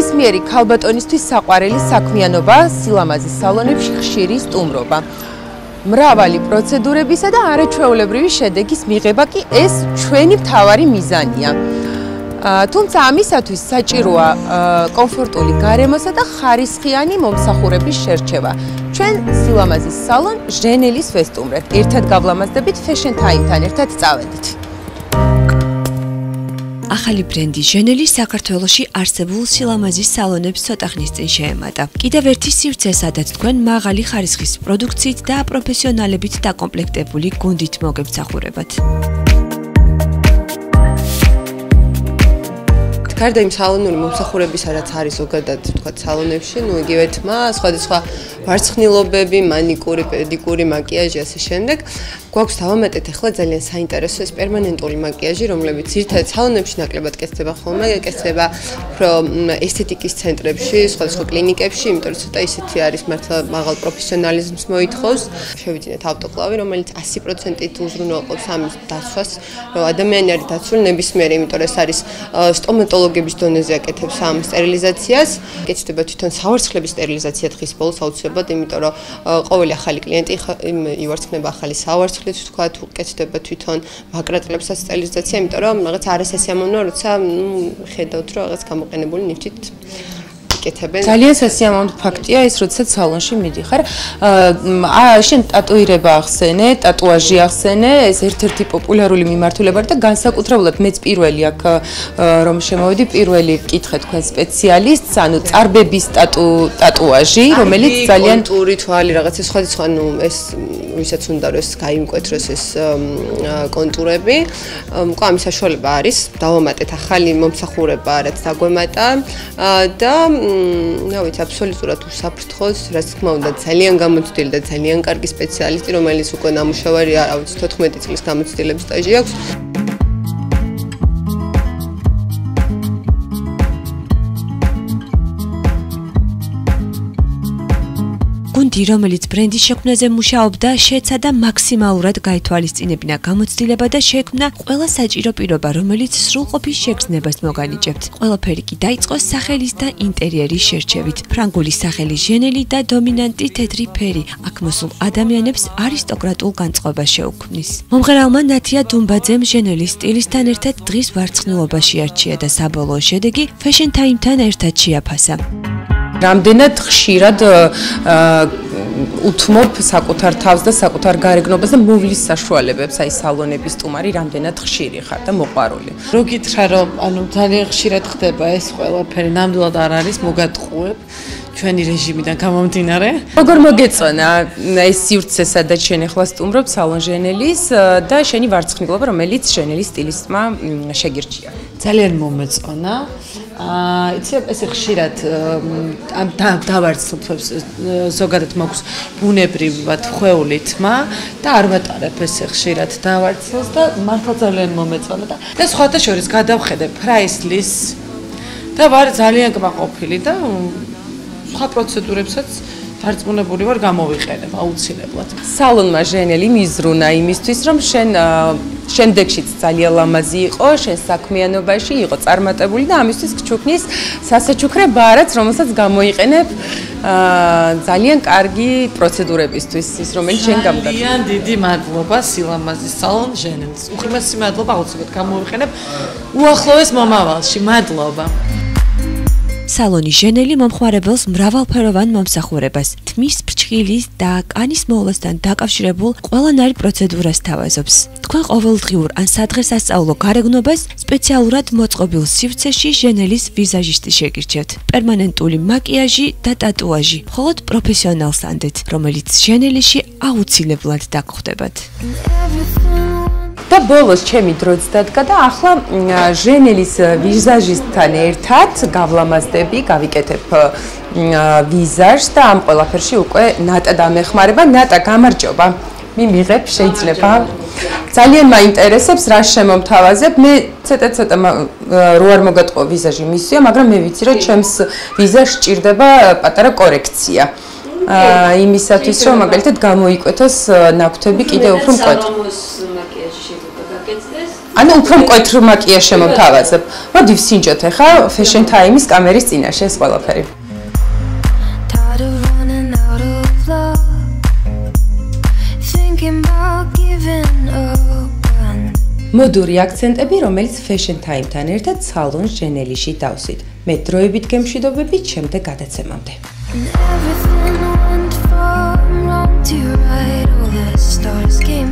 ნებისმიერი ქალბატონისთვის საყვარელი საქმიანობა სილამაზის სალონებში ხშირი სტუმრობა. მრავალი პროცედურებისა და არაჩვეულებრივი შედეგის მიღება კი ეს ჩვენი მთავარი მიზანია. თუმცა ამისათვის საჭიროა კომფორტული გარემოსა და ხარისხიანი მომსახურების შერჩევა. ჩვენ სილამაზის სალონ ჟენელის ვესტუმრეთ. ერთად გავლამაზდებით Fashion Time-თან ერთად წავედით. ახალი ბრენდი ჟენელი საქართველოში არსებულ სილამაზის სალონებს ცოტა ხნის წინ შეემატა. კიდევ ერთი სივრცე, სადაც თქვენ მაღალი ხარისხის პროდუქციით და პროფესიონალებით დაკომპლექტებული გუნდით მოგებსახურებათ. გარდა იმ სალონური მომსახურებისა, რაც არის ზოგადად თქვა სალონებში, ну იგივე თმა, სხვადასხვა ვარცხნილობები, მანიკური, პედიკური, მაკიაჟი ასე შემდეგ. გვაქვს დავამატეთ ახლა ძალიან საინტერესო ეს პერმანენტული მაკიაჟი, რომლებიც ძირითადად სალონებში ნაკლებად კეთდება ხოლმე, კეთდება უფრო ესთეტიკის ცენტრებში, სხვადასხვა კლინიკებში, იმიტომ რომ ცოტა ისეთი არის მართლა მაღალ პროფესიონალიზმს მოითხოვს. შევიძინეთ ავტოკლავი, რომელიც 100%-ით უზრუნველყოფს ამის დაცვას, რომ ადამიანი არის დაცული ნებისმიერი, იმიტომ რომ ეს არის სტომატოლოგების დონეზე აკეთებს ამ სტერილიზაციას. კეთდება თვითონ სავარცხლების სტერილიზაცია დღის ბოლოს აუცილებლად, იმიტომ რომ ყოველი ახალი კლიენტი ივარცხნება ახალი სავარცხლით, თქვა თუ კეთდება თვითონ ვაკრატლებსაც სტერილიზაცია, იმიტომ რომ რაღაც არასასიამოვნოა, როცა ხედავთ, რომ რაღაც გამოყენებული ნივთით იკეთებენ. ძალიან სასიამოვნო ფაქტია ეს, როდესაც სალონში მიდიხარ. შენ ტატუირება ახსენე, ტატუაჟი ახსენე, ეს ერთ-ერთი პოპულარული მიმართულება და განსაკუთრებულად მეც პირველი აქ რომ შემოვედი, პირველი ვკითხე თქვენ სპეციალისტს, ანუ წარბების ტატუაჟი, რომელიც ძალიან კონტური თვალი რაღაცა სხვადასხვა, ну ეს ვისაც უნდა რომ ეს გაიმკვეთროს ეს კონტურები. ამის საშუალება არის. დავამატეთ ახალი მომსახურება, რაც დაგვემატა და რა ვიცი, აბსოლუტურად უსაფრთხოს, რაც თქმა უნდა ძალიან გამოცდილი და ძალიან კარგი სპეციალისტი, რომელიც უკვე ნამუშევარი, რა ვიცი, 14 წლის გამოცდილების სტაჟი აქვს. გუნდი, რომელიც ბრენდის შექმნაზე მუშაობდა, შეეცადა მაქსიმალურად გაითვალისწინებინა გამოცდილება და შექმნა ყველა საჭირო პირობა, რომელიც სრულყოფის შეგრძნებას მოგანიჭებთ. ყველაფერი კი დაიწყო სახელის და ინტერიერის შერჩევით. ფრანგული სახელი ჟენელი და დომინანტი თეთრი ფერი აქ მოსულ ადამიანებს არისტოკრატულ განწყობას შეუქმნის. მომღერალმა ნათია დუმბაძემ ჟენელის სტილისთან ერთად დღის ვარცხნილობაში არჩია და საბოლოო შედეგი Fashion Time-თან ერთად შეაფასა. რამდენად ხშირად უთმობ საკუთარ თავს და საკუთარ გარეგნობას და მოვლის საშუალებებს, აი სალონების სტუმარი რამდენად ხშირი ხარ და მოყვარული. რო გითხრა რომ ანუ ძალიან ხშირად ხდება ეს ყველაფერი, ნამდვილად არ არის მოგატყუებ ჩვენი რეჟიმიდან გამომდინარე. როგორ მოგეწონა ეს სივრცე, სადაც შენ ახლა სტუმრობ სალონ ჟენელის და შენი ვარცხნილობა, რომელიც ჟენელის სტილისტმა შეგირჩია? ძალიან მომეწონა. იცი ესე ხშირად ამ დავარცხლებს ზოგადად მაქვს ბუნებრივად ხვეული თმა და არ ვატარებ ესე ხშირად დავარცხლს და მართლა ძალიან მომეწონა და სხვათა შორის გადავხედე პრაისლის და ვარ ძალიან კმაყოფილი და სხვა პროცედურებსაც დარწმუნებული ვარ გამოვიყენებ აუცილებლად. სალონმა ჟენელი მიზრუნა იმისთვის, რომ შენ შემდეგშიც ძალიან ლამაზი იყო, შენ საქმიანობაში იყო წარმატებული და ამისთვის გჩუქნის სასაჩუქრე ბარაც, რომელსაც გამოიყენებ ძალიან კარგი პროცედურებისთვის, ის რომელიც შენ გამგაგდა. ძალიან დიდი მადლობა სილამაზის სალონ ჟენელს. უღრმესი მადლობა აუცილებლად გამოვიყენებ უახლოეს მომავალში. მადლობა. სალონი ჟენელი მომხმარებელს მრავალფეროვან მომსახურებას, თმის ფრჩხილის და კანის მოვლასთან დაკავშირებულ ყველანაირ პროცედურას თავაზობს. თქვენ ყოველდღიურ ან სადღესასწაულო გარეგნობას სპეციალურად მოწყობილ სივრცეში ჟენელის ვიზაჟისტი შეგირჩევთ. პერმანენტული მაკიაჟი და ტატუაჟი, მხოლოდ პროფესიონალს ანდეთ, რომელიც ჟენელიში აუცილებლად დაგხვდებათ. და ბოლოს ჩემი დროც დადგა და ახლა ჟენელის ვიზაჟისტთან ერთად გავლამაზდები, გავიკეთებ ვიზაჟს და ამ ყველაფერში უკვე ნატა დამეხმარება. ნატა, გამარჯობა. მიმიღებ, შეიძლება. ძალიან მაინტერესებს რა შემომთავაზებ. მე ცოტა რო არ მოგატყო ვიზაჟი მისია, მაგრამ მე ვიცი რომ ჩემს ვიზაჟს სჭირდება პატარა კორექცია. იმისათვის რომ მაგალითად გამოიკვეთოს ნაკვთები კიდევ უფრო მკვეთრი. ანუ უფრო მკვეთრ მაკიაჟს შემოვთავაზებ. მოდი ვსინჯოთ ახლა Fashion Time-ის კამერის წინაშე ეს ყველაფერი. მოდური აქცენტები, რომელიც Fashion Time-თან ერთად სალონ ჟენელიში დავსვით. მე დროებით გემშვიდობებით შემდეგ გადაცემამდე. Everything went from wrong to right, all the stars came